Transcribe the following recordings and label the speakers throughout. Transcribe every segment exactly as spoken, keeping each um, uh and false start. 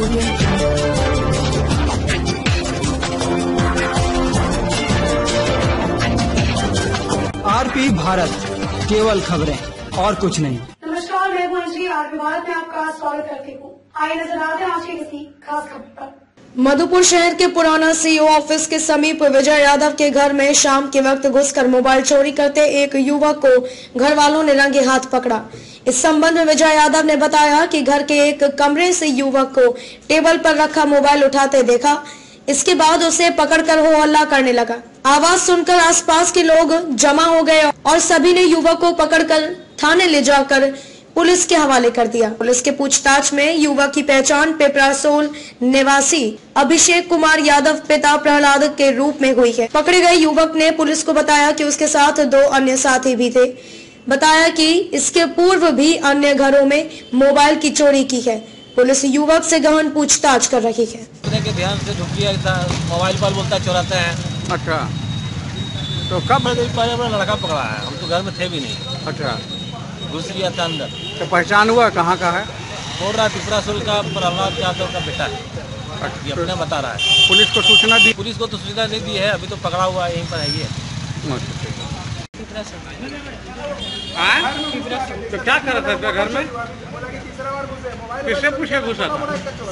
Speaker 1: RP Bharat, केवल खबरें और कुछ नहीं।
Speaker 2: नमस्कार, मैं गुंजी आरपी भारत में आपका स्वागत करती हूँ। आइए नजर डालते हैं आज की किसी खास खबर पर।
Speaker 3: मधुपुर शहर के पुराना सीओ ऑफिस के समीप विजय यादव के घर में शाम के वक्त घुसकर मोबाइल चोरी करते एक युवक को घर वालों ने रंगे हाथ पकड़ा। इस संबंध में विजय यादव ने बताया कि घर के एक कमरे से युवक को टेबल पर रखा मोबाइल उठाते देखा। इसके बाद उसे पकड़कर हो हल्ला करने लगा। आवाज सुनकर आसपास के लोग जमा हो गए और सभी ने युवक को पकड़कर थाने ले जाकर पुलिस के हवाले कर दिया। पुलिस के पूछताछ में युवक की पहचान पेपरासोल निवासी अभिषेक कुमार यादव पिता प्रहलाद के रूप में हुई है। पकड़े गए युवक ने पुलिस को बताया कि उसके साथ दो अन्य साथी भी थे। बताया कि इसके पूर्व भी अन्य घरों में मोबाइल की चोरी की है। पुलिस युवक से गहन पूछताछ कर रही है।
Speaker 4: के ध्यान से ढूंढ लिया था, मोबाइल पर बोलता चुराते हैं।
Speaker 5: अच्छा, तो कब
Speaker 4: पहले अपना लड़का पकड़ा है, हम तो घर में थे भी नहीं।
Speaker 5: अच्छा,
Speaker 4: घुस गया था अंदर।
Speaker 5: तो पहचान हुआ कहाँ का है?
Speaker 4: बोल रहा है पिपरासोल का प्रहलाद यादव का बेटा है। अच्छा, ये अपने बता रहा है।
Speaker 5: पुलिस को सूचना दी?
Speaker 4: पुलिस को तो सूचना नहीं दी है, अभी तो पकड़ा हुआ है, यहीं पर है ये।
Speaker 5: तो क्या कर रहा था घर में? किससे पूछे घुसा था?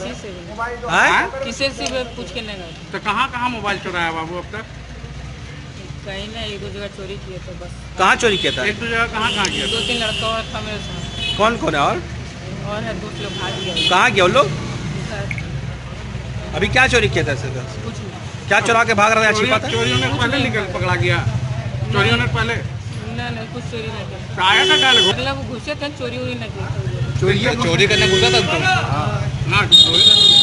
Speaker 6: किसे से पूछ के नहीं।
Speaker 5: तो कहाँ कहाँ मोबाइल चुराया बाबू अब तक?
Speaker 6: कहीं ना एक दो जगह चोरी किया था बस।
Speaker 5: कहाँ चोरी किया था? एक दो जगह कहाँ कहाँ किया?
Speaker 6: दो तीन लड़का और था मेरे साथ।
Speaker 5: कौन कौन है? और
Speaker 6: और है दो लोग भाग गए।
Speaker 5: कहाँ गए वो लोग? अभी क्या चोरी किया था?
Speaker 6: कुछ नहीं।
Speaker 5: क्या चुरा के भाग रहा है? अच्छी बात है। चोरियों ने पहले निकल पकड़ा गया। चोरियों ने पहले
Speaker 6: नहीं नहीं कुछ चोरी नहीं किया।
Speaker 5: आया था क्या?
Speaker 6: मतलब घुसे थे, चोरी वोरी नहीं की।
Speaker 5: चोरी चोरी करने घुसा था? हाँ, चोरी